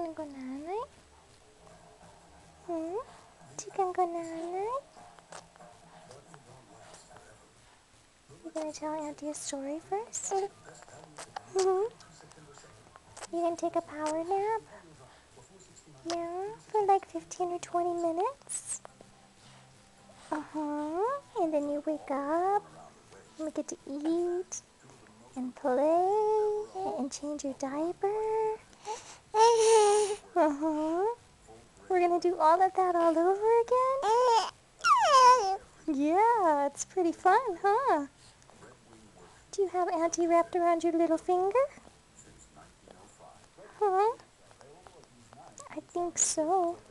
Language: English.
Chicken ko nanay? Chicken ko nanay? You gonna tell Auntie a story first? You gonna take a power nap? Yeah, for like 15 or 20 minutes? And then you wake up, and we get to eat, and play, and change your diaper. We're gonna do all of that all over again? Yeah, it's pretty fun, huh? Do you have Auntie wrapped around your little finger? I think so.